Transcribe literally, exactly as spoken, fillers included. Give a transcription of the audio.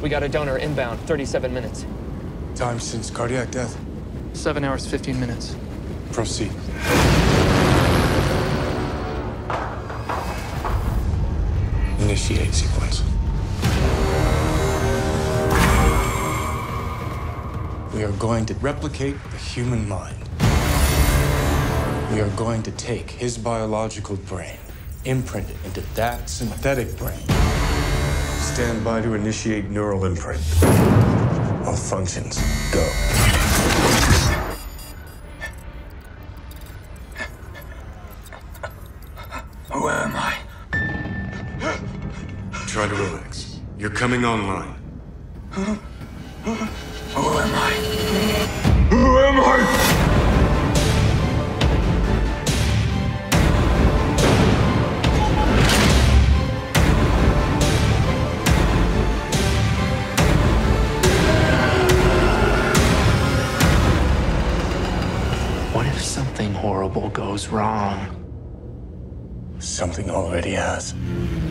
We got a donor inbound, thirty-seven minutes. Time since cardiac death? Seven hours, fifteen minutes. Proceed. Initiate sequence. We are going to replicate the human mind. We are going to take his biological brain, imprint it into that synthetic brain. Stand by to initiate neural imprint. All functions, go. Who am I? Try to relax. You're coming online. Who am I? Who am I? What if something horrible goes wrong? Something already has.